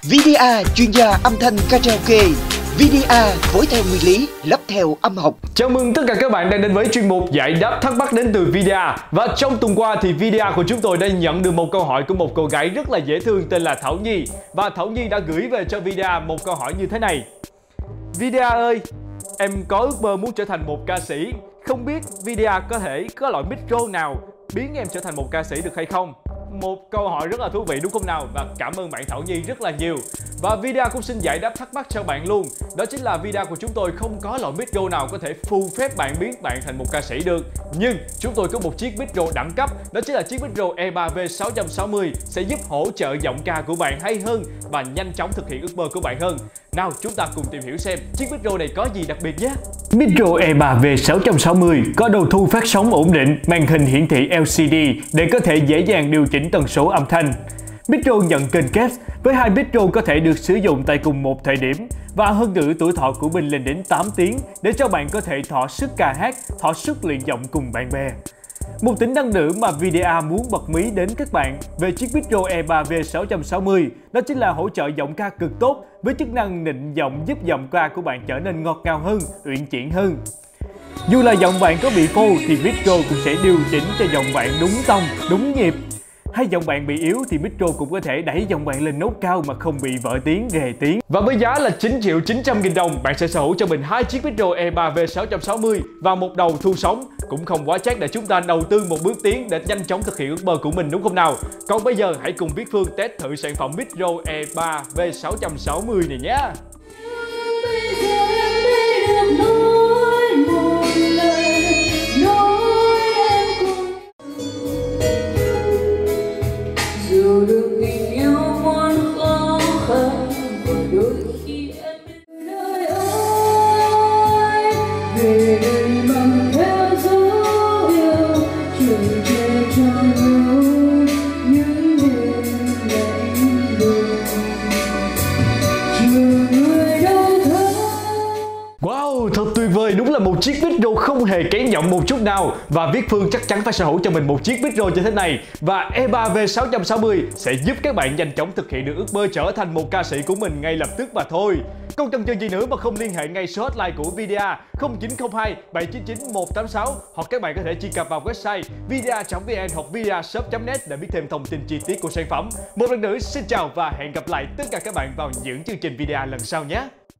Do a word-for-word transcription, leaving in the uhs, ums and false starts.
vê đê a chuyên gia âm thanh karaoke. vê đê a phối theo nguyên lý, lắp theo âm học. Chào mừng tất cả các bạn đang đến với chuyên mục giải đáp thắc mắc đến từ vê đê a. Và trong tuần qua thì vê đê a của chúng tôi đã nhận được một câu hỏi của một cô gái rất là dễ thương tên là Thảo Nhi. Và Thảo Nhi đã gửi về cho vê đê a một câu hỏi như thế này: vê đê a ơi, em có ước mơ muốn trở thành một ca sĩ. Không biết vê đê a có thể có loại micro nào biến em trở thành một ca sĩ được hay không? Một câu hỏi rất là thú vị đúng không nào? Và cảm ơn bạn Thảo Nhi rất là nhiều. Và vê đê a cũng xin giải đáp thắc mắc cho bạn luôn. Đó chính là vê đê a của chúng tôi không có loại micro nào có thể phù phép bạn biến bạn thành một ca sĩ được. Nhưng chúng tôi có một chiếc micro đẳng cấp. Đó chính là chiếc micro E ba V sáu sáu không sẽ giúp hỗ trợ giọng ca của bạn hay hơn và nhanh chóng thực hiện ước mơ của bạn hơn. Nào chúng ta cùng tìm hiểu xem chiếc micro này có gì đặc biệt nhé. Micro E ba V sáu sáu không có đầu thu phát sóng ổn định, màn hình hiển thị L C D để có thể dễ dàng điều chỉnh tần số âm thanh. Micro nhận kênh kép với hai micro có thể được sử dụng tại cùng một thời điểm và hơn nữa tuổi thọ của mình lên đến tám tiếng để cho bạn có thể thỏa sức ca hát, thỏa sức luyện giọng cùng bạn bè. Một tính năng nữa mà vê đê a muốn bật mí đến các bạn về chiếc micro E ba V sáu sáu không đó chính là hỗ trợ giọng ca cực tốt với chức năng nịnh giọng giúp giọng ca của bạn trở nên ngọt ngào hơn, uyển chuyển hơn. Dù là giọng bạn có bị phô thì micro cũng sẽ điều chỉnh cho giọng bạn đúng tông, đúng nhịp. Hay giọng bạn bị yếu thì micro cũng có thể đẩy giọng bạn lên nốt cao mà không bị vỡ tiếng, ghề tiếng. Và với giá là chín triệu chín trăm nghìn đồng, bạn sẽ sở hữu cho mình hai chiếc micro E ba V sáu sáu không và một đầu thu sóng. Cũng không quá chắc để chúng ta đầu tư một bước tiến để nhanh chóng thực hiện ước mơ của mình đúng không nào? Còn bây giờ hãy cùng Viết Phương test thử sản phẩm micro E ba V sáu sáu không này nhé. Wow, thật tuyệt vời, đúng là một chiếc micro không hề kén giọng một chút nào. Và Viết Phương chắc chắn phải sở hữu cho mình một chiếc micro như thế này. Và E ba V sáu sáu không sẽ giúp các bạn nhanh chóng thực hiện được ước mơ trở thành một ca sĩ của mình ngay lập tức mà thôi. Không chần chừ gì nữa mà không liên hệ ngay số hotline của vê đê a không chín không hai bảy chín chín một tám sáu, hoặc các bạn có thể truy cập vào website vda chấm vn hoặc vdashop chấm net để biết thêm thông tin chi tiết của sản phẩm. Một lần nữa xin chào và hẹn gặp lại tất cả các bạn vào những chương trình vê đê a lần sau nhé.